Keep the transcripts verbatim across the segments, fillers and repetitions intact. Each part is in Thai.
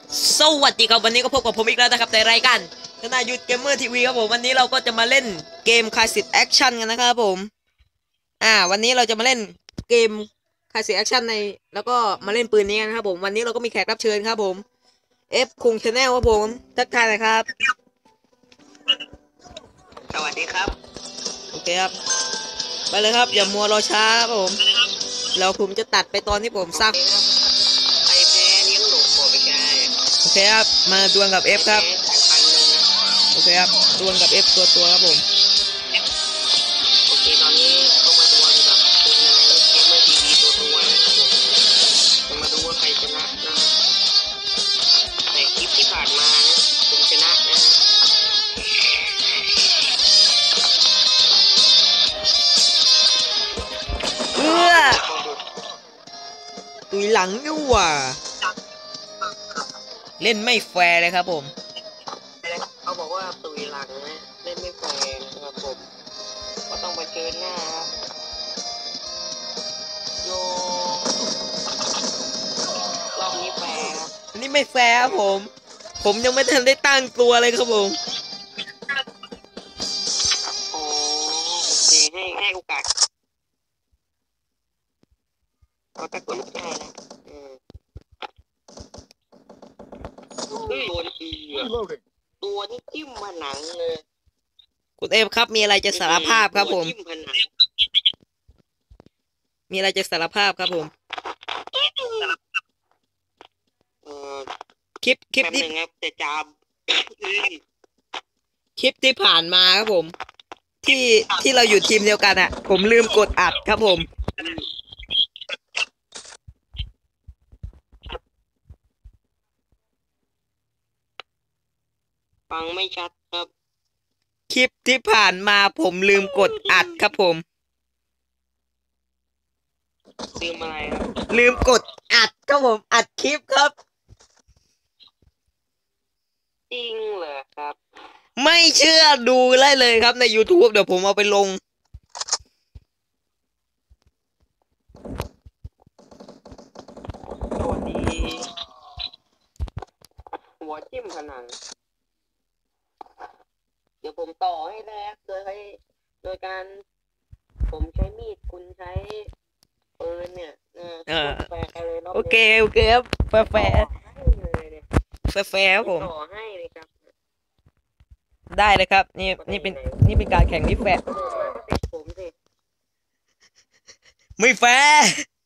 สวัสดีครับวันนี้ก็พบกับผมอีกแล้วนะครับในรายการธนายุทธเกมเมอร์ทีวีครับผมวันนี้เราก็จะมาเล่นเกมคลาสสิกแอคชั่นกันนะครับผมอ่าวันนี้เราจะมาเล่นเกมคลาสสิกแอคชั่นในแล้วก็มาเล่นปืนนี้กันครับผมวันนี้เราก็มีแขกรับเชิญครับผมเอฟคุงชาแนลครับผมทักทายนะครับสวัสดีครับโอเคครับไปเลยครับอย่ามัวรอช้าครับผมแล้วผมจะตัดไปตอนที่ผมสร้างไอแพ้เลี้ยงหลงบอกไม่ใช่โอเคครับมาดวลกับเอฟครับสายพันธุ์นึงนะโอเคครับดวลกับเอฟตัวตัวครับผมโอเคตอนนี้เข้ามาดวลกับคุณนายเกมเมอร์ทีวีตัวตัวนะครับผมจะมาดูว่าใครชนะนะในคลิปที่ผ่านมานะคุณชนะนะเออตุยหลังด้วยว่ะเล่นไม่แฟร์เลยครับผมเขาบอกว่าตุยหลังนะเล่นไม่แฟร์นะครับผมก็ต้องมาเชิญหน้าครับโยรอบนี้แฟร์ครับอันนี้ไม่แฟร์ครับผมผมยังไม่ทันได้ตั้งตัวเลยครับผมโอ้โอเคให้ให้โอกาสเราตะกดได้นะอืมตัวนี้ตัวนี้จิ้มผนังเลยคุณเอฟครับมีอะไรจะสารภาพครับผมจิ้มผนังมีอะไรจะสารภาพครับผมเอ่อคลิปคลิปแป๊บที่นึงครับจะจามคลิปที่ผ่านมาครับผมที่ที่เราอยู่ทีมเดียวกันอ่ะผมลืมกดอัดครับผมฟังไม่ชัดครับคลิปที่ผ่านมาผมลืมกดอัดครับผมลืมอะไรครับลืมกดอัดครับผมอัดคลิปครับจริงเหรอครับไม่เชื่อดูได้เลยครับใน YouTube เดี๋ยวผมเอาไปลงตัวดีหัวจิ้มผนังเดี๋ยวผมต่อให้แรกโดยให้โดยการผมใช้มีดคุณใช้ปืนเนี่ยแฟร์เลยรอบนี้โอเคโอเคครับแฟร์แฟร์เลยเนี่ยแฟร์แฟร์ครับผมต่อให้เลยครับได้เลยครับนี่นี่เป็นนี่เป็นการแข่งที่แฟร์ผมสิไม่แฟร์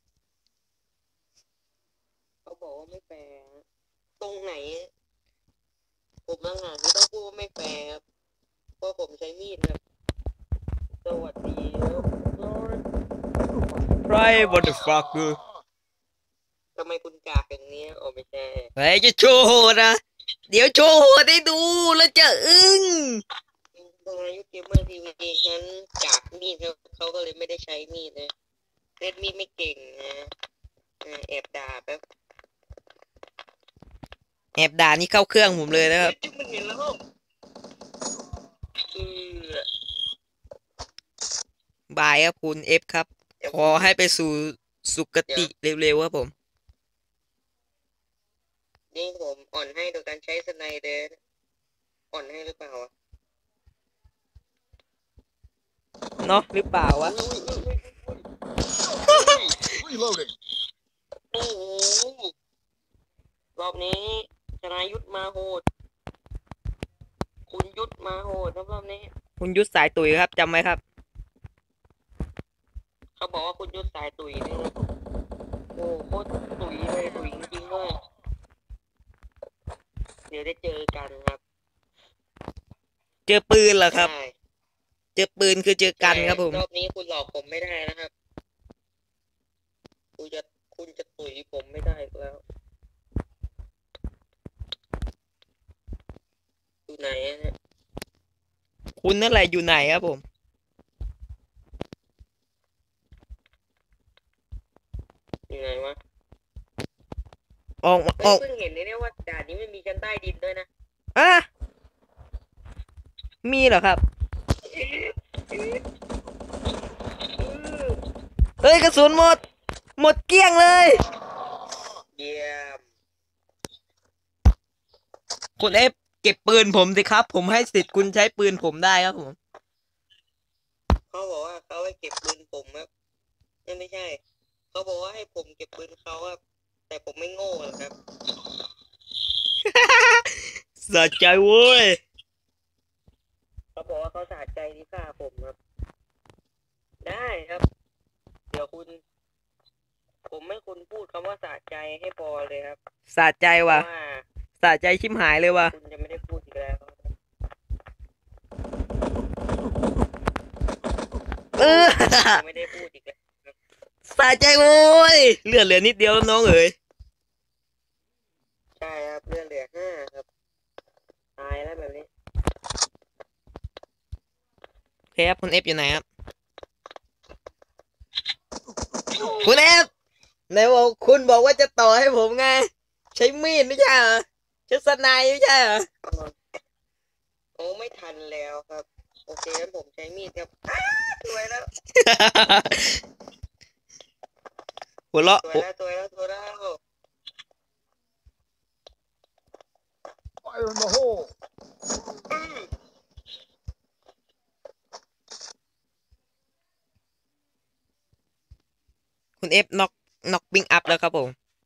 เขาบอกว่าไม่แฟร์ตรงไหนผมต่างหากที่ต้องพูดว่าไม่แฟร์ครับเพราะผมใช้มีดครับสวัสดีครับไรwhat the fuck ทำไมคุณกากอย่างนี้โอ้ไม่ใช่เฮ้ยจะโชว์โหดนะเดี๋ยวโชว์โหดให้ดูแล้วจะอึ้งตรงอายุเกมเมอร์ทีวีฉันกากมีดครับเขาก็เลยไม่ได้ใช้มีดนะเล่นมีดไม่เก่งนะแอบด่าแป๊บแอบด่านี่เข้าเครื่องผมเลยนะครับจุ๊บมันเห็นแล้วเออบายครับคุณเอฟครับขอให้ไปสู่สุคติเร็วๆครับผมนี่ผมอ่อนให้โดยการใช้สไนเดอร์อ่อนให้หรือเปล่าเนาะหรือเปล่าวะโอ้โหรอบนี้ชนะยุทธมาโหดคุณยุทธมาโหดรอบนี้คุณยุทธสายตุ๋ยครับจำไว้ครับเขาบอกว่าคุณยุทธสายตุ๋ยนี่โอ้โคตรตุ๋ยเลยตุ๋ยจริงๆด้วยเดี๋ยวได้เจอกันครับเจอปืนเหรอครับเจอปืนคือเจอกันครับผมรอบนี้คุณหลอกผมไม่ได้นะครับคุณจะคุณจะตุ๋ยผมไม่ได้แล้วอยู่ไหนฮะคุณนั่นแหละอยู่ไหนครับผมอยู่ไหนวะออกออกเพิ่งเห็นเนี่ยว่าด่านนี้ไม่มีชั้นใต้ดินด้วยนะอ่ะมีเหรอครับเฮ้ยกระสุนหมดหมดเกลี้ยงเลยเยี่ยมคุณเอฟเก็บปืนผมสิครับผมให้สิทธิ์คุณใช้ปืนผมได้ครับผมเขาบอกว่าเขาให้เก็บปืนผมครับนั่นไม่ใช่เขาบอกว่าให้ผมเก็บปืนเขาครับแต่ผมไม่โง่หรอกครับสะใจเว้ยเขาบอกว่าเขาสะใจที่ฆ่าผมครับ ได้ครับ เดี๋ยวคุณ ผมไม่คุณพูดคำว่าสะใจให้พอเลยครับสะใจเพว่ะราะว่าสะใจชิมหายเลยว่ะคุณจะไม่ได้พูดอีกแล้วเออจะไม่ได้พูดอีกแล้วสะใจโว้ยเลือดเหลือนิดเดียวน้องเอ๋ยใช่ครับเลือดเหลือห้าครับ ตายแล้วแบบนี้โอเคครับคุณเอฟอยู่ไหนครับคุณเอฟไหนบอกคุณบอกว่าจะต่อให้ผมไงใช้มีดไม่ใช่เหรอใช้สไนด์ไม่ใช่เหรอโอ้ไม่ทันแล้วครับ โอเคงั้นผมใช้มีดครับอ้าสวยแล้วหัวเราะสวยแล้วสวยแล้วสวยแล้ว Fire in the hole! อืมคุณเอฟน็อกน็อกบิงอัพแล้วครับผม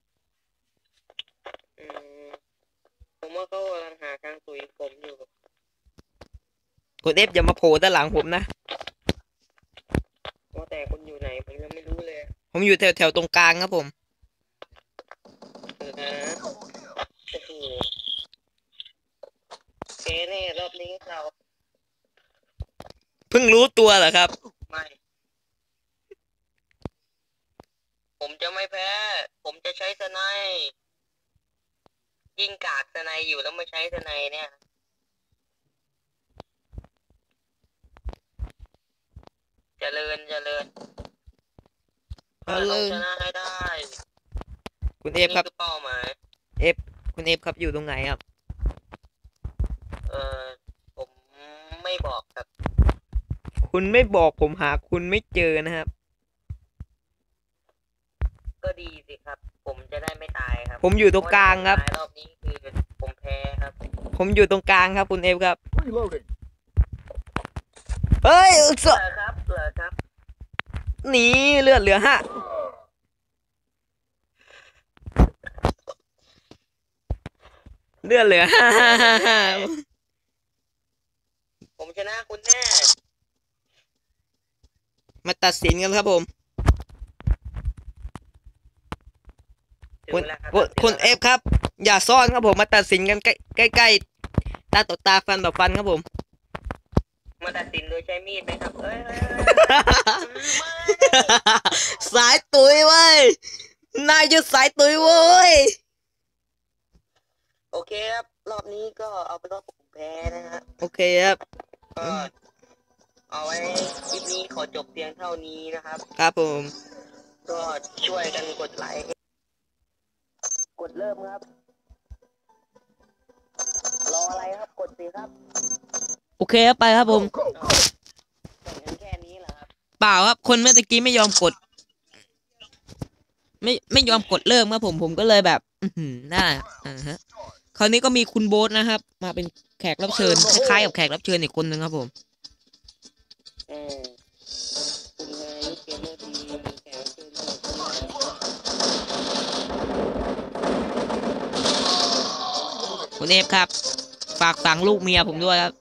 อืมผมว่าเขากำลังหาทางตุยผมอยู่คุณเอฟอย่ามาโผล่ด้านหลังผมนะว่าแต่คุณอยู่ไหนผมยังไม่รู้เลยผมอยู่แถวแถวตรงกลางครับผมเออนะโอ้โหเกแน่รอบนี้เราเพิ่งรู้ตัวเหรอครับไม่ ผมจะไม่แพ้ ผมจะใช้สไนด์ยิ่งกากสไนด์อยู่แล้วไม่ใช้สไนด์เนี่ย เจริญเจริญเจริญต้องชนะให้ได้คุณเอนี่ฟครับคือเป้าหมายเอฟคุณเอฟครับอยู่ตรงไหนครับเออผมไม่บอกครับคุณไม่บอกผมหาคุณไม่เจอนะครับก็ดีสิครับ ผมจะได้ไม่ตายครับผมอยู่ตรงกลางครับเพะว่ถ้าผมตายรอบนี้คือผมแพ้ครับผมอยู่ตรงกลางครับคุณเอฟครับ Reloading! เฮ้ยเหรอครับเหรอครับหนีเลือดเหลือห้าเลือดเหลือห้าผมชนะคุณแน่มาตัดสินกันครับผมถึงคุณเวลาครับคุณคุณถึงเอวลาฟครับ อย่าซ่อนครับผมมาตัดสินกันใกล้ใกล้ๆตาต่อตาฟันต่อฟันครับผมมาตัดสินโดยใช้มีดไหมครับเอ้ยเอ้ยเอ้ยไม่สายตุยเว้ยนายจะสายตุยเว้ยโอเคครับ รอบนี้ก็เอาเป็นว่าผมแพ้นะฮะโอเคครับก็เอาไว้คลิปนี้ขอจบเพียงเท่านี้นะครับครับผมก็ช่วยกันกดไลค์กดเริ่มครับ รออะไรครับ กดสิครับโอเคครับไปครับผม Go, เอา go! แข่งกันแค่นี้เหรอครับเปล่าครับ คนเมื่อตะกี้ไม่ยอมกด ไม่ไม่ยอมกดเริ่มครับผมผมก็เลยแบบ อือหือน่าอ่าฮะ คราวนี้ก็มีคุณโบ๊ทนะครับ มาเป็นแขกรับเชิญคล้ายๆกับแขกรับเชิญอีกคนนึงครับผมเออคุณนายเกมเมอร์ทีมีแขกรับเชิญด้วยคุณเอฟครับ ฝากฝังลูกเมียผมด้วยครับ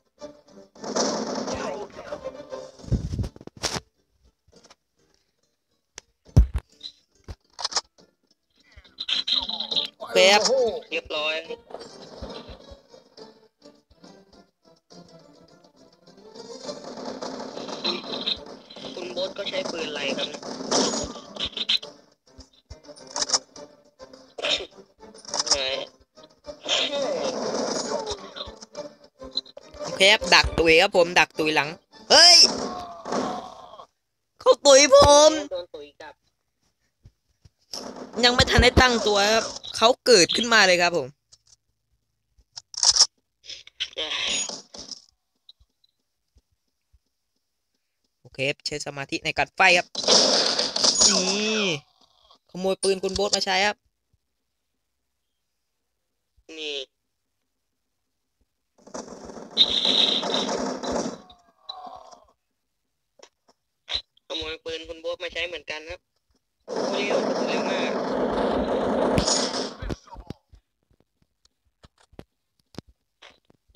Fire in Bẹp. the hole! เรียบร้อย คุณโบ๊ทก็ใช้ปืนอะไรครับเนี่ยไหนโอเคครับดักตุยครับผม ดักตุยหลัง เฮ้ย เขาตุยผมโดนตุ๋ยกลับยังไม่ทันได้ตั้งตัวครับเขาเกิดขึ้นมาเลยครับผมเอ้ยโอเคครับใช้สมาธิในการไฟครับ นี่ขโมยปืนคุณโบ๊ทมาใช้ครับนี่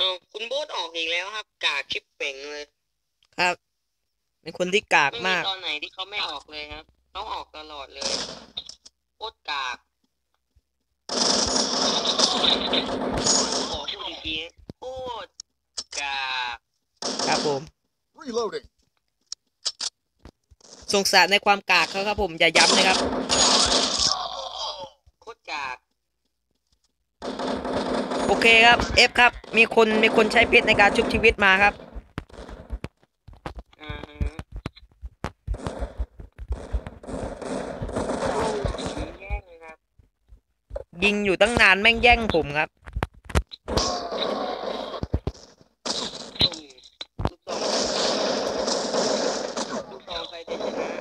เอาคุณโบ๊ทออกอีกแล้วครับกากชิปเป่งเลยครับ เป็นคนที่กากไม่มีมากตอนไหนที่เขาไม่ออกเลยครับต้องออกตลอดเลยโคตรกากขอพูดอีกทีโคตรกากครับผม Reloading. สงสารในความกากเขาครับผมอย่าย้ำนะครับโคตรกากโอเคครับ F ครับ มีคนมีคนใช้เพชรในการชุบชีวิตมาครับอ่าฮะแย่งเลยครับยิงอยู่ตั้งนานแม่งแย่งผมครับตุ่มลูกซองลูกซองใครจะชนะ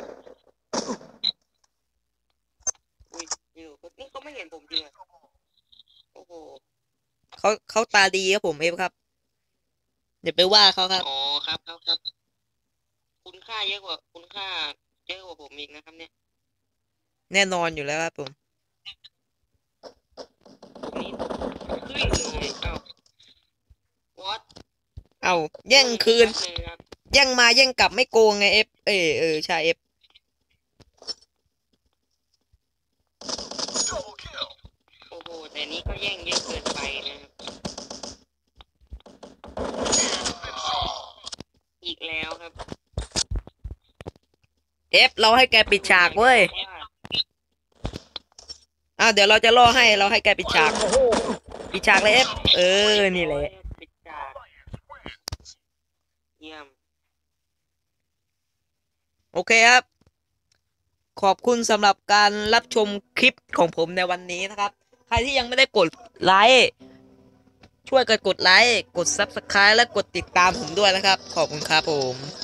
อุ้ยนี่นี่เขาไม่เห็นผมจริงอะโอ้โหเขาเขาตาดีครับผมเอฟครับเดี๋ยวไปว่าเขาครับอ๋อครับครับครับคุณค่าเยอะกว่าคุณค่าเยอะกว่าผมอีกนะครับเนี่ยแน่นอนอยู่แล้วครับผมผมนี่ขึ้นเลยเอ้า what เอาแย่งคืนแป๊บนึงครับแย่งมาแย่งกลับไม่โกงไงเอฟเออเออใช่เอฟ Double kill. โอ้โหแต่นี้ก็แย่งเยอะเกินไปนะครับอีกแล้วครับเอฟเราให้แกปิดฉากเว้ยอ่ะเดี๋ยวเราจะล่อให้เราให้แกปิดฉากปิดฉากเลยเอฟเออนี่แหละปิดฉากเยี่ยมโอเคครับ ขอบคุณสำหรับการรับชมคลิปของผมในวันนี้นะครับ ใครที่ยังไม่ได้กดไลค์ช่วยกันกดไลค์กด ซับสไครบ์ และกดติดตามผมด้วยนะครับ ขอบคุณครับผม